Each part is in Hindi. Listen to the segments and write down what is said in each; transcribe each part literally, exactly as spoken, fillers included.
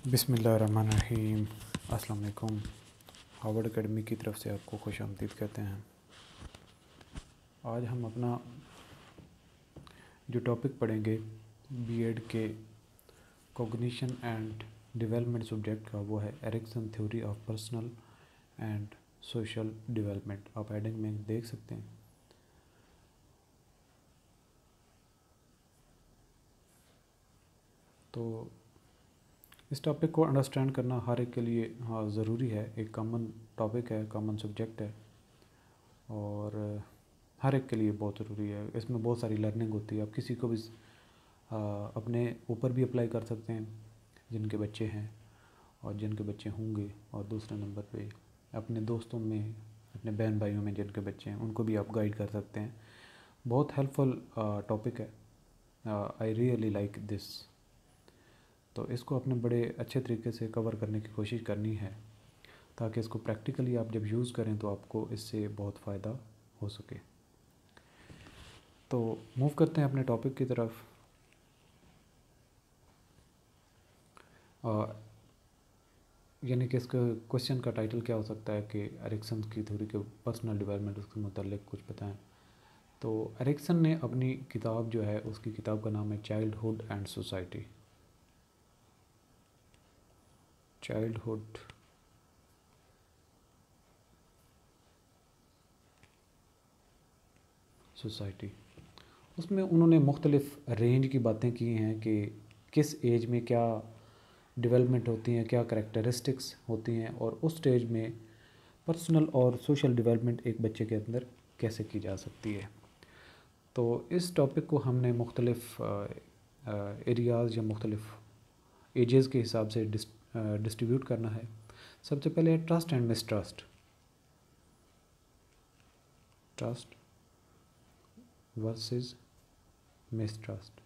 बिस्मिल्लाहिर्रहमानिर्रहीम। अस्सलाम वालेकुम। हार्वर्ड एकेडमी की तरफ से आपको खुश आमदीद कहते हैं। आज हम अपना जो टॉपिक पढ़ेंगे बीएड के कॉग्निशन एंड डेवलपमेंट सब्जेक्ट का, वो है Erikson theory of personal and social development. आप हेडिंग में देख सकते हैं। तो इस टॉपिक को अंडरस्टैंड करना हर एक के लिए हाँ ज़रूरी है। एक कॉमन टॉपिक है, कॉमन सब्जेक्ट है और हर एक के लिए बहुत ज़रूरी है। इसमें बहुत सारी लर्निंग होती है। आप किसी को भी आ, अपने ऊपर भी अप्लाई कर सकते हैं जिनके बच्चे हैं और जिनके बच्चे होंगे, और दूसरे नंबर पे अपने दोस्तों में, अपने बहन भाइयों में जिनके बच्चे हैं उनको भी आप गाइड कर सकते हैं। बहुत हेल्पफुल टॉपिक है। I really like this. तो इसको अपने बड़े अच्छे तरीके से कवर करने की कोशिश करनी है ताकि इसको प्रैक्टिकली आप जब यूज़ करें तो आपको इससे बहुत फ़ायदा हो सके। तो मूव करते हैं अपने टॉपिक की तरफ। यानी कि इसका क्वेश्चन का टाइटल क्या हो सकता है कि एरिक्सन की थ्योरी के पर्सनल डेवलपमेंट, उसके मुतालिक कुछ बताएं। तो एरिक्सन ने अपनी किताब जो है, उसकी किताब का नाम है childhood and society. Childhood society. उसमें उन्होंने मुख्तलिफ़ रेंज की बातें की हैं कि किस एज में क्या डेवलपमेंट होती हैं, क्या करेक्टरिस्टिक्स होती हैं, और उस स्टेज में पर्सनल और सोशल डेवलपमेंट एक बच्चे के अंदर कैसे की जा सकती है। तो इस टॉपिक को हमने मुख्तलिफ़ एरियाज़ या मुख्तलिफ़ एजेस के हिसाब से डिस्ट्रीब्यूट करना है। सबसे पहले है trust and mistrust. Trust versus mistrust.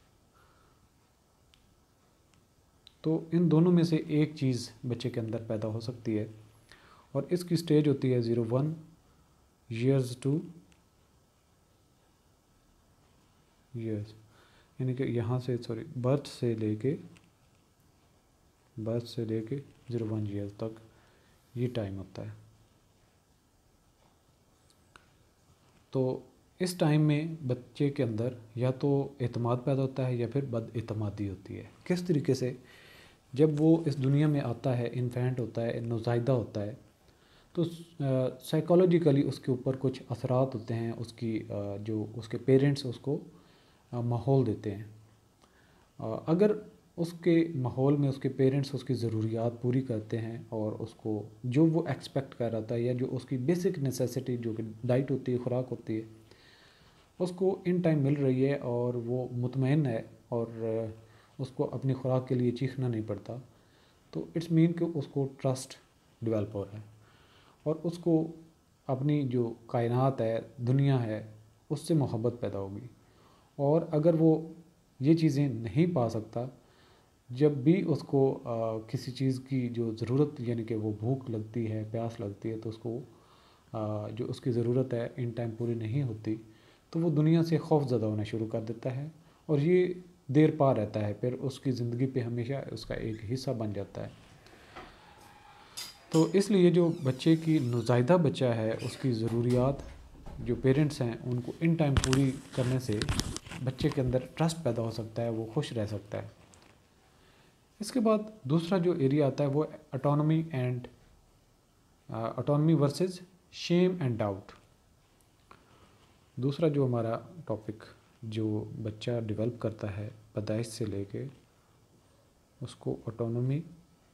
तो इन दोनों में से एक चीज़ बच्चे के अंदर पैदा हो सकती है और इसकी स्टेज होती है zero one years two years, यानी कि यहाँ से सॉरी बर्थ से लेके बर्थ से लेके ज़ीरो वन ईयर्स तक ये टाइम होता है। तो इस टाइम में बच्चे के अंदर या तो एतमाद पैदा होता है या फिर बदएतमादी होती है। किस तरीके से? जब वो इस दुनिया में आता है, इन्फेंट होता है, नौज़ायदा होता है, तो साइकोलॉजिकली उसके ऊपर कुछ असरात होते हैं। उसकी आ, जो उसके पेरेंट्स उसको माहौल देते हैं। आ, अगर उसके माहौल में उसके पेरेंट्स उसकी ज़रूरियात पूरी करते हैं और उसको जो वो एक्सपेक्ट कर रहा था या जो उसकी बेसिक नेसेसिटी जो कि डाइट होती है, खुराक होती है, उसको इन टाइम मिल रही है और वो मुतमईन है और उसको अपनी खुराक के लिए चीखना नहीं पड़ता, तो इट्स मीन कि उसको ट्रस्ट डेवलप हो रहा है और उसको अपनी जो कायनात है, दुनिया है, उससे मोहब्बत पैदा होगी। और अगर वो ये चीज़ें नहीं पा सकता, जब भी उसको आ, किसी चीज़ की जो ज़रूरत, यानी कि वो भूख लगती है, प्यास लगती है, तो उसको आ, जो उसकी ज़रूरत है इन टाइम पूरी नहीं होती, तो वो दुनिया से खौफ ज़्यादा होना शुरू कर देता है और ये देर पा रहता है, फिर उसकी ज़िंदगी पे हमेशा उसका एक हिस्सा बन जाता है। तो इसलिए जो बच्चे की नौज़ायदा बच्चा है, उसकी ज़रूरियात जो पेरेंट्स हैं उनको इन टाइम पूरी करने से बच्चे के अंदर ट्रस्ट पैदा हो सकता है, वो खुश रह सकता है। इसके बाद दूसरा जो एरिया आता है वो autonomy and autonomy versus shame and doubt. दूसरा जो हमारा टॉपिक जो बच्चा डेवलप करता है पैदाइश से लेके, उसको autonomy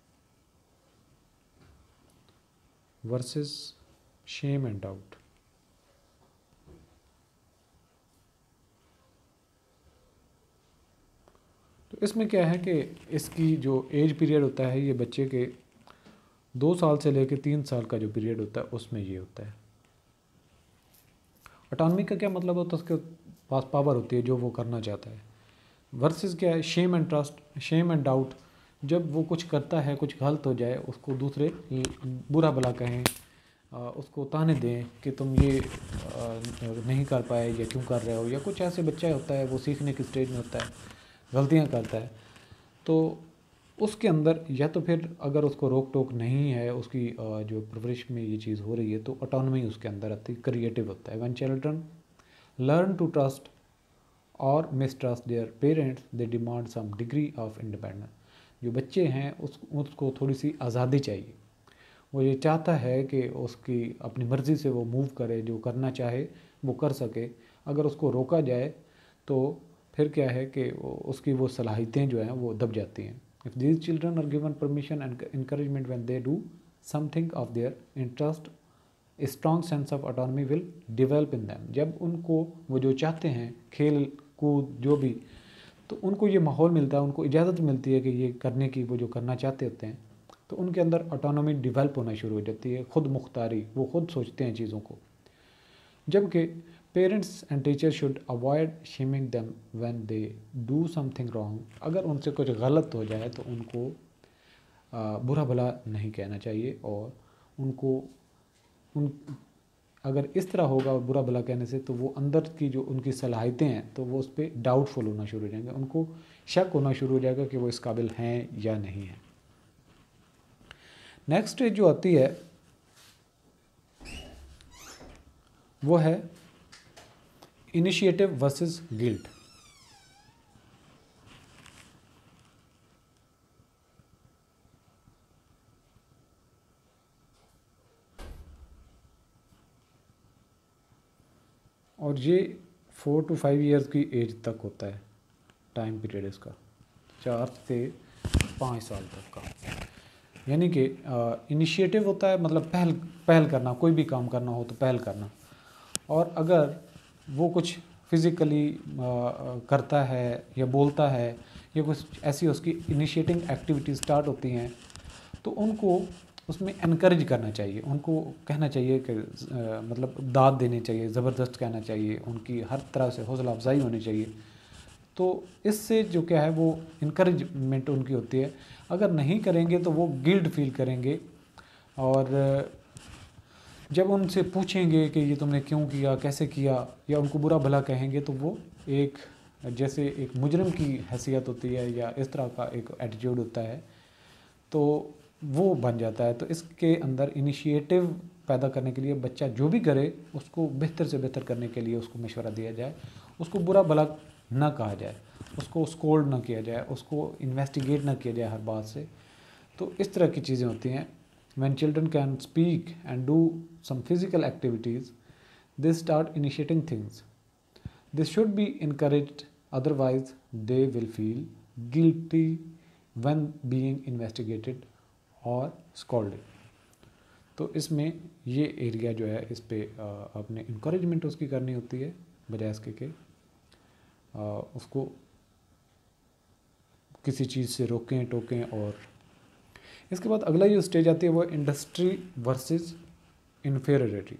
versus shame and doubt. तो इसमें क्या है कि इसकी जो एज पीरियड होता है, ये बच्चे के दो साल से लेके तीन साल का जो पीरियड होता है उसमें ये होता है। ऑटोनॉमी का क्या मतलब होता है? उसके पास पावर होती है जो वो करना चाहता है। वर्सेस क्या है? Shame and trust, shame and doubt. जब वो कुछ करता है, कुछ गलत हो जाए, उसको दूसरे बुरा भला कहें, उसको ताने दें कि तुम ये नहीं कर पाए या क्यों कर रहे हो, या कुछ ऐसे बच्चा होता है वो सीखने की स्टेज में होता है, गलतियां करता है, तो उसके अंदर या तो फिर अगर उसको रोक टोक नहीं है, उसकी अ, जो परवरिश में ये चीज़ हो रही है, तो ऑटोनॉमी उसके अंदर आती है, क्रिएटिव होता है। When children learn to trust और mistrust their parents they demand some degree of independence. जो बच्चे हैं उस उसको थोड़ी सी आज़ादी चाहिए, वो ये चाहता है कि उसकी अपनी मर्ज़ी से वो मूव करे, जो करना चाहे वो कर सके। अगर उसको रोका जाए तो फिर क्या है कि उसकी वो सलाहियतें जो हैं वो दब जाती हैं। If these children are given permission and encouragement when they do something of their interest, a strong sense of autonomy will develop in them. जब उनको वो जो चाहते हैं, खेल कूद जो भी, तो उनको ये माहौल मिलता है, उनको इजाज़त मिलती है कि ये करने की, वो जो करना चाहते होते हैं, तो उनके अंदर ऑटोनॉमी डिवेल्प होना शुरू हो जाती है, खुद मुख्तारी, वो खुद सोचते हैं चीज़ों को। जबकि parents and teacher should avoid shaming them when they do something wrong. अगर उनसे कुछ गलत हो जाए तो उनको आ, बुरा भला नहीं कहना चाहिए, और उनको उन अगर इस तरह होगा बुरा भला कहने से, तो वो अंदर की जो उनकी सलाहियतें हैं तो वो उस पर डाउटफुल होना शुरू हो जाएंगे, उनको शक होना शुरू हो जाएगा कि वो इस काबिल हैं या नहीं हैं। नेक्स्ट स्टेज जो आती है वो है इनिशिएटिव वर्सेस गिल्ट। और ये फोर टू फाइव इयर्स की एज तक होता है, टाइम पीरियड इसका, चार से पाँच साल तक का। यानी कि इनिशिएटिव होता है मतलब पहल पहल करना, कोई भी काम करना हो तो पहल करना। और अगर वो कुछ फिज़िकली करता है या बोलता है या कुछ ऐसी उसकी इनिशिएटिंग एक्टिविटी स्टार्ट होती हैं, तो उनको उसमें इनकरेज करना चाहिए, उनको कहना चाहिए कि आ, मतलब दाद देनी चाहिए, ज़बरदस्त कहना चाहिए, उनकी हर तरह से हौसला अफजाई होनी चाहिए। तो इससे जो क्या है वो इनकरेजमेंट उनकी होती है। अगर नहीं करेंगे तो वो गिल्ट फील करेंगे, और जब उनसे पूछेंगे कि ये तुमने क्यों किया, कैसे किया, या उनको बुरा भला कहेंगे, तो वो एक जैसे एक मुजरिम की हैसियत होती है या इस तरह का एक एटीट्यूड होता है, तो वो बन जाता है। तो इसके अंदर इनिशिएटिव पैदा करने के लिए बच्चा जो भी करे उसको बेहतर से बेहतर करने के लिए उसको मशवरा दिया जाए, उसको बुरा भला ना कहा जाए, उसको स्कोल्ड ना किया जाए, उसको इन्वेस्टिगेट ना किया जाए हर बात से। तो इस तरह की चीज़ें होती हैं। When children can speak and do some physical activities, they start initiating things. This should be encouraged, otherwise they will feel guilty when being investigated or scolded. तो इसमें ये एरिया जो है इस पे अपने इंकरेजमेंट उसकी करनी होती है, बजाय इसके के उसको किसी चीज़ से रोकें टोकें। और इसके बाद अगला जो स्टेज आती है वो इंडस्ट्री वर्सेस इन्फीरियरिटी।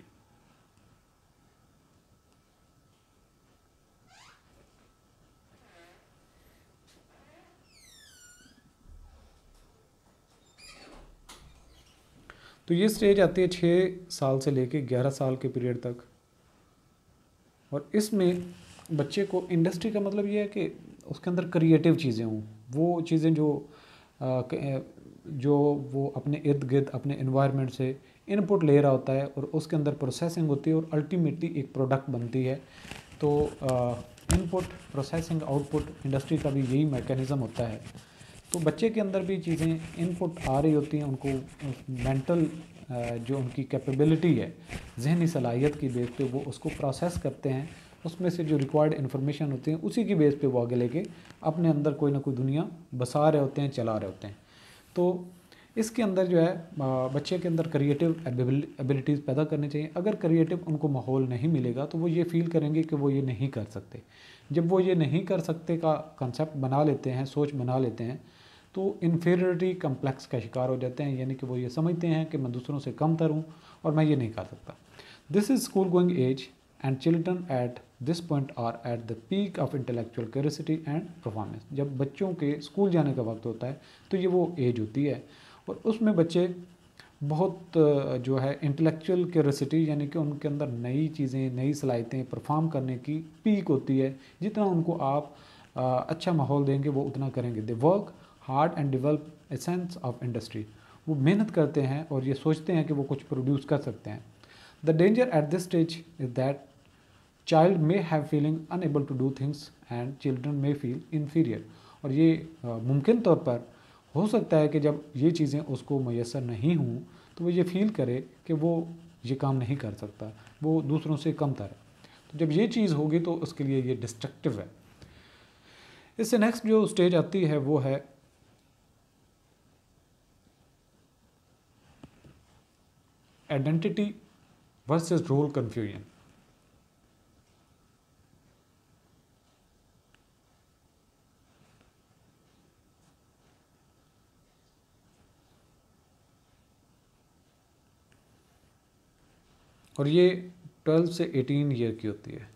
तो ये स्टेज आती है छः साल से लेके ग्यारह साल के पीरियड तक, और इसमें बच्चे को इंडस्ट्री का मतलब ये है कि उसके अंदर क्रिएटिव चीज़ें हों, वो चीज़ें जो आ, जो वो अपने इर्द गिर्द अपने इन्वायरमेंट से इनपुट ले रहा होता है, और उसके अंदर प्रोसेसिंग होती है और अल्टीमेटली एक प्रोडक्ट बनती है। तो इनपुट प्रोसेसिंग आउटपुट इंडस्ट्री का भी यही मैकेनिज़्म होता है। तो बच्चे के अंदर भी चीज़ें इनपुट आ रही होती हैं, उनको मेंटल जो उनकी कैपेबिलिटी है, जहनी सलाहियत की बेस पे वो उसको प्रोसेस करते हैं, उसमें से जो रिक्वायर्ड इन्फॉर्मेशन होती है उसी की बेस पे वो आगे लेके अपने अंदर कोई ना कोई दुनिया बसा रहे होते हैं, चला रहे होते हैं। तो इसके अंदर जो है बच्चे के अंदर क्रिएटिव एबिलिटीज़ पैदा करनी चाहिए। अगर क्रिएटिव उनको माहौल नहीं मिलेगा तो वो ये फील करेंगे कि वो ये नहीं कर सकते। जब वो ये नहीं कर सकते का कंसेप्ट बना लेते हैं, सोच बना लेते हैं, तो इन्फीरियरिटी कम्प्लेक्स का शिकार हो जाते हैं, यानी कि वो ये समझते हैं कि मैं दूसरों से कमतर हूँ और मैं ये नहीं कर सकता। This is school going age and children at this point are at the peak of intellectual curiosity and performance. जब बच्चों के स्कूल जाने का वक्त होता है तो ये वो एज होती है, और उसमें बच्चे बहुत जो है इंटेलेक्चुअल क्यूरियोसिटी, यानी कि उनके अंदर नई चीज़ें, नई सलाहियतें परफॉर्म करने की पीक होती है। जितना उनको आप अच्छा माहौल देंगे वो उतना करेंगे। They work hard and develop a sense of industry. वो मेहनत करते हैं और ये सोचते हैं कि वो कुछ प्रोड्यूस कर सकते हैं। The danger at this stage is that child may have feeling unable to do things and children may feel inferior. और ये मुमकिन तौर पर हो सकता है कि जब ये चीज़ें उसको मैसर नहीं हों तो वो ये फील करे कि वो ये काम नहीं कर सकता, वो दूसरों से कमतर है। तो जब ये चीज़ होगी तो उसके लिए ये डिस्ट्रक्टिव है। इससे नेक्स्ट जो स्टेज आती है वो है आइडेंटिटी वर्सेस रोल कन्फ्यूजन। और ये ट्वेल्व से एटीन ईयर की होती है,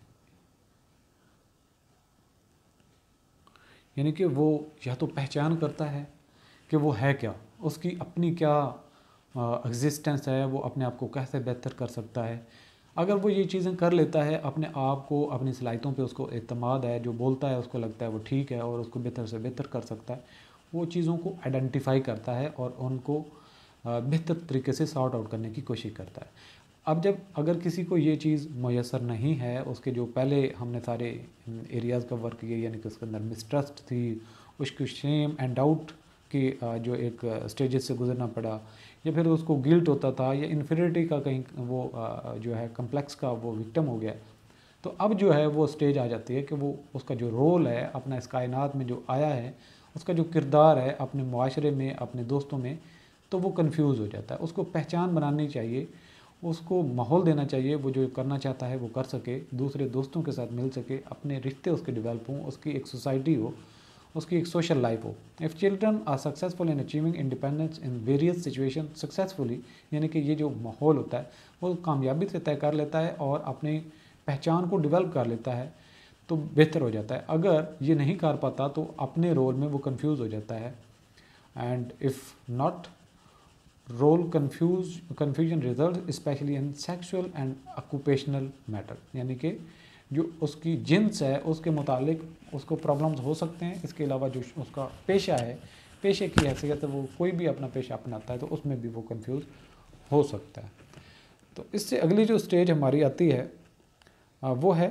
यानी कि वो या तो पहचान करता है कि वो है क्या, उसकी अपनी क्या एग्जिस्टेंस है, वो अपने आप को कैसे बेहतर कर सकता है। अगर वो ये चीज़ें कर लेता है, अपने आप को, अपनी सलाहियतों पे उसको एतमाद है, जो बोलता है उसको लगता है वो ठीक है और उसको बेहतर से बेहतर कर सकता है, वो चीज़ों को आइडेंटिफाई करता है और उनको बेहतर तरीके से सॉर्ट आउट करने की कोशिश करता है। अब जब अगर किसी को ये चीज़ मैसर नहीं है, उसके जो पहले हमने सारे एरियाज़ का वर्क किए, यानी कि उसके अंदर मिसट्रस्ट थी, उसको शेम एंड डाउट की जो एक स्टेजेस से गुजरना पड़ा, या फिर उसको गिल्ट होता था, या इन्फीरियरिटी का कहीं वो जो है कम्प्लेक्स का वो विक्टिम हो गया, तो अब जो है वो स्टेज आ जाती है कि वो उसका जो रोल है अपना इस कायनात में जो आया है, उसका जो किरदार है अपने मुआशरे में, अपने दोस्तों में, तो वो कंफ्यूज हो जाता है। उसको पहचान बनानी चाहिए, उसको माहौल देना चाहिए, वो जो करना चाहता है वो कर सके, दूसरे दोस्तों के साथ मिल सके, अपने रिश्ते उसके डेवलप हों, उसकी एक सोसाइटी हो, उसकी एक सोशल लाइफ हो। If children are successful in achieving independence in various situation successfully, यानी कि ये जो माहौल होता है वो कामयाबी से तय कर लेता है और अपनी पहचान को डेवलप कर लेता है, तो बेहतर हो जाता है। अगर ये नहीं कर पाता तो अपने रोल में वो कंफ्यूज हो जाता है। And if not role confuse confusion result specially in sexual and occupational matter, यानी कि जो उसकी जिन्स है उसके मुतालिक उसको प्रॉब्लम्स हो सकते हैं। इसके अलावा जो उसका पेशा है, पेशे की हैसियत है, वो कोई भी अपना पेशा अपनाता है तो उसमें भी वो कंफ्यूज हो सकता है। तो इससे अगली जो स्टेज हमारी आती है वो है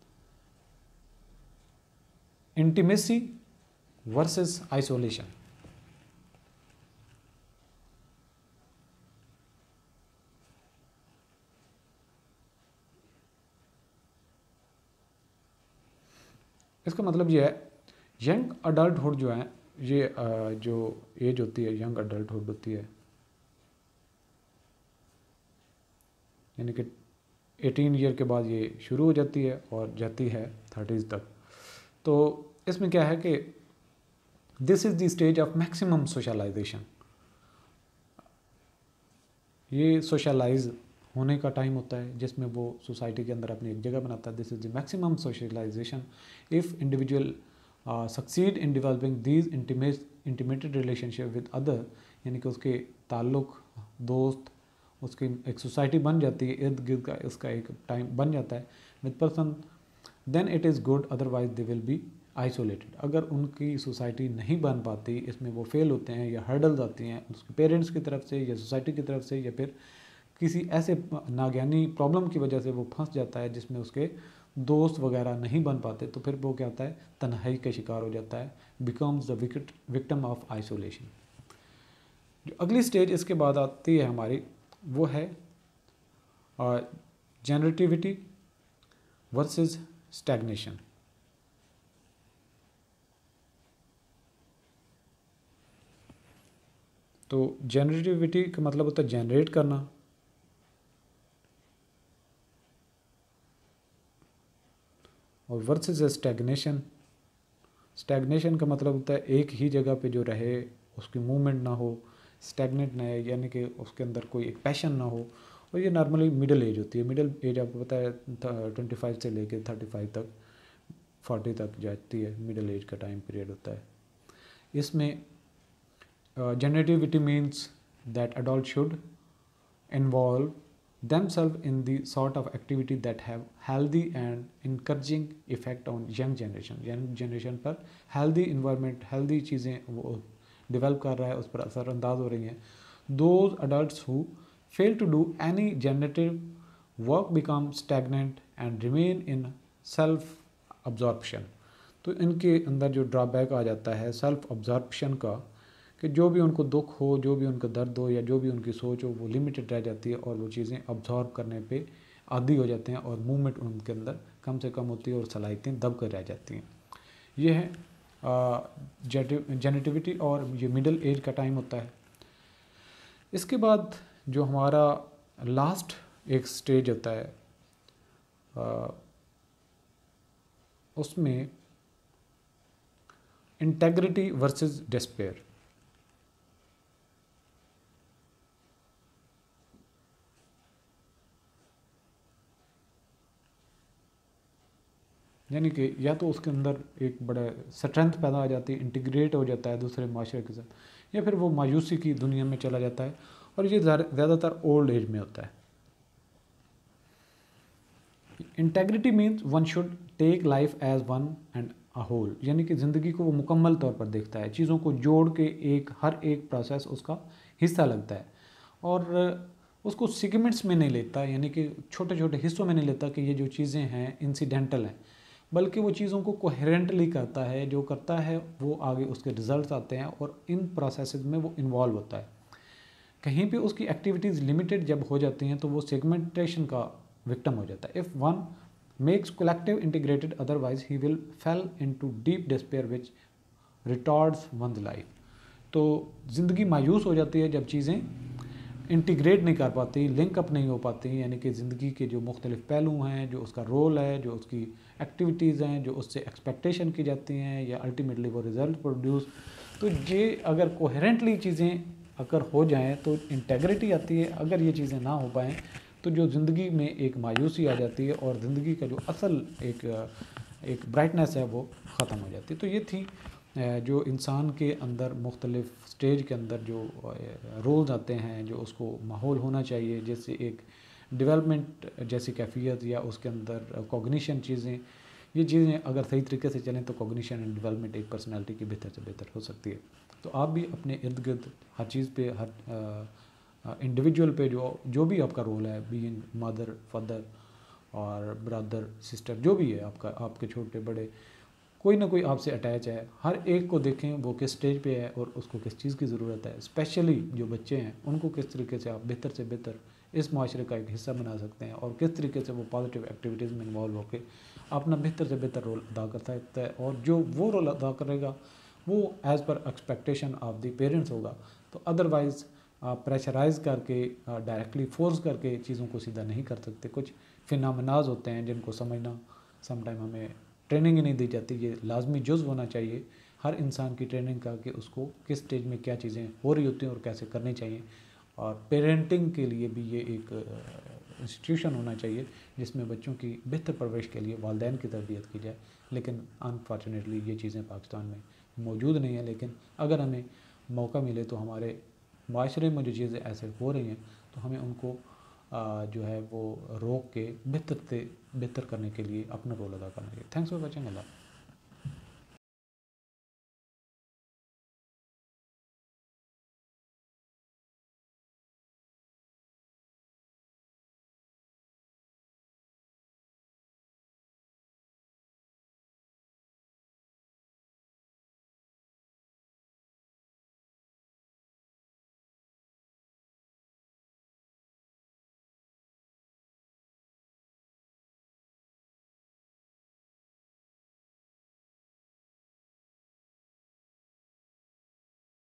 इंटीमेसी वर्सेस आइसोलेशन। इसका मतलब ये है यंग अडल्टहुड जो है, ये जो एज होती है यंग अडल्टहुड होती है, यानी कि एटीन ईयर के बाद ये शुरू हो जाती है और जाती है थर्टीज़ तक। तो इसमें क्या है कि this is the stage of maximum socialization. ये सोशलाइज होने का टाइम होता है जिसमें वो सोसाइटी के अंदर अपनी एक जगह बनाता है। This is the maximum socialization if individual succeed in developing these intimate intimated relationship with other, यानी कि उसके ताल्लुक़, दोस्त, उसकी एक सोसाइटी बन जाती है, इर्द गिर्द का इसका एक टाइम बन जाता है with person, then it is good, otherwise they will be isolated. अगर उनकी सोसाइटी नहीं बन पाती, इसमें वो फेल होते हैं या हर्डल्स आती हैं उसके पेरेंट्स की तरफ से या सोसाइटी की तरफ से, या फिर किसी ऐसे नागयानी प्रॉब्लम की वजह से वो फंस जाता है जिसमें उसके दोस्त वगैरह नहीं बन पाते, तो फिर वो क्या होता है, तन्हाई का शिकार हो जाता है, becomes the wicket victim of isolation. जो अगली स्टेज इसके बाद आती है हमारी वो है जनरेटिविटी वर्सेस स्टैग्नेशन। तो जनरेटिविटी का मतलब होता है जनरेट करना, और वर्सेस स्टैग्नेशन। स्टैग्नेशन का मतलब होता है एक ही जगह पे जो रहे, उसकी मूवमेंट ना हो, स्टैग्नेट ना है, यानी कि उसके अंदर कोई एक पैशन ना हो। और ये नॉर्मली मिडिल एज होती है। मिडिल एज आपको पता है ट्वेंटी फाइव से लेके थर्टी फाइव तक, फोर्टी तक जाती है, मिडिल एज का टाइम पीरियड होता है। इसमें generativity means that adult should involve themselves in the sort of activity that have healthy and encouraging effect on young generation। young generation पर healthy environment, healthy चीज़ें वो डेवलप कर रहा है उस पर असरअंदाज हो रही हैं। Those adults who fail to do any generative work become stagnant and remain in self absorption. तो इनके अंदर जो ड्रॉबैक आ जाता है सेल्फ अब्जॉर्प्शन का, कि जो भी उनको दुख हो, जो भी उनको दर्द हो या जो भी उनकी सोच हो वो लिमिटेड रह जाती है और वो चीज़ें अब्जॉर्ब करने पे आदी हो जाते हैं और मूवमेंट उनके अंदर कम से कम होती है और सलाहियतें दब कर रह जाती हैं। ये है जेनेटिविटी और ये मिडिल एज का टाइम होता है। इसके बाद जो हमारा लास्ट एक स्टेज होता है आ, उसमें इंटेग्रिटी वर्सेस डिस्पेयर। यानी कि या तो उसके अंदर एक बड़ा स्ट्रेंथ पैदा आ जाती है, इंटीग्रेट हो जाता है दूसरे माशरे के साथ, या फिर वो मायूसी की दुनिया में चला जाता है और ये ज़्यादातर ओल्ड एज में होता है। Integrity means one should take life as one and a whole, यानी कि ज़िंदगी को वो मुकम्मल तौर पर देखता है, चीज़ों को जोड़ के एक हर एक प्रोसेस उसका हिस्सा लगता है और उसको सिगमेंट्स में नहीं लेता, यानी कि छोटे छोटे हिस्सों में नहीं लेता कि ये जो चीज़ें हैं इंसिडेंटल हैं, बल्कि वो चीज़ों को कोहेरेंटली करता है। जो करता है वो आगे उसके रिजल्ट्स आते हैं और इन प्रोसेसेस में वो इन्वॉल्व होता है। कहीं पे उसकी एक्टिविटीज़ लिमिटेड जब हो जाती हैं तो वो सेगमेंटेशन का विक्टिम हो जाता है। If one makes collective integrated otherwise he will fall into deep despair which retards one's life. तो ज़िंदगी मायूस हो जाती है जब चीज़ें इंटीग्रेट नहीं कर पाती, लिंक अप नहीं हो पाती, यानी कि ज़िंदगी के जो मुख्तलिफ पहलू हैं, जो उसका रोल है, जो उसकी एक्टिविटीज़ हैं, जो उससे एक्सपेक्टेशन की जाती हैं या अल्टीमेटली वो रिज़ल्ट प्रोड्यूस, तो ये अगर कोहेरेंटली चीज़ें अगर हो जाएं तो इंटेग्रिटी आती है। अगर ये चीज़ें ना हो पाएँ तो जो ज़िंदगी में एक मायूसी आ जाती है और ज़िंदगी का जो असल एक एक ब्राइटनेस है वो ख़त्म हो जाती है। तो ये थी जो इंसान के अंदर मुख्तलिफ स्टेज के अंदर जो रोल्स आते हैं, जो उसको माहौल होना चाहिए, जैसे एक डेवलपमेंट जैसी कैफियत या उसके अंदर कॉग्निशन चीज़ें, ये चीज़ें अगर सही तरीके से चलें तो कॉग्निशन एंड डेवलपमेंट एक पर्सनालिटी की बेहतर से बेहतर हो सकती है। तो आप भी अपने इर्द गिर्द हर चीज़ पे, हर इंडिविजुअल पे जो जो भी आपका रोल है, बीइंग मदर, फादर और ब्रदर, सिस्टर, जो भी है आपका, आपके छोटे बड़े, कोई ना कोई आपसे अटैच है, हर एक को देखें वो किस स्टेज पे है और उसको किस चीज़ की ज़रूरत है। स्पेशली जो बच्चे हैं उनको किस तरीके से आप बेहतर से बेहतर इस माशरे का एक हिस्सा बना सकते हैं और किस तरीके से वो पॉजिटिव एक्टिविटीज़ में इन्वॉल्व होकर अपना बेहतर से बेहतर रोल अदा कर सकता है। और जो वो रोल अदा करेगा वो as per expectation of the parents होगा। तो अदरवाइज़ आप प्रेशराइज करके, डायरेक्टली फोर्स करके चीज़ों को सीधा नहीं कर सकते। कुछ फिनोमेनाज होते हैं जिनको समझना समटाइम हमें ट्रेनिंग ही नहीं दी जाती। ये लाजमी जुज़ होना चाहिए हर इंसान की ट्रेनिंग का कि उसको किस स्टेज में क्या चीज़ें हो रही होती हैं और कैसे करनी चाहिए। और पेरेंटिंग के लिए भी ये एक इंस्टीट्यूशन होना चाहिए जिसमें बच्चों की बेहतर परवरिश के लिए वालिदैन की तरबियत की जाए। लेकिन अनफॉर्चुनेटली ये चीज़ें पाकिस्तान में मौजूद नहीं है। लेकिन अगर हमें मौका मिले तो हमारे माशरे में जो चीज़ें ऐसे हो रही हैं तो हमें उनको आ, जो है वो रोक के बेहतर से बेहतर करने के लिए अपना रोल अदा करना चाहिए। Thanks for watching. अल्लाह।